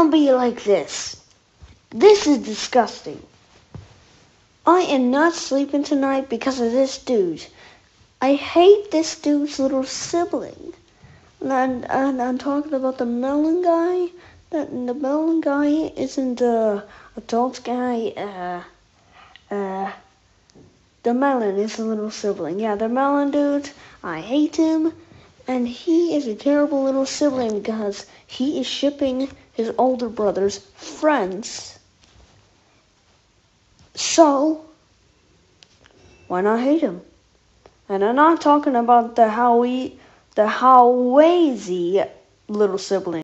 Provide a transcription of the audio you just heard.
can't be like this. This is disgusting. I am not sleeping tonight because of this dude. I hate this dude's little sibling. And I'm talking about the Melon guy. The Melon guy isn't the adult guy. The Melon is the little sibling. Yeah, the Melon dude, I hate him. And he is a terrible little sibling because he is shipping his older brother's friends. So, why not hate him? And I'm not talking about the Howeezy little sibling.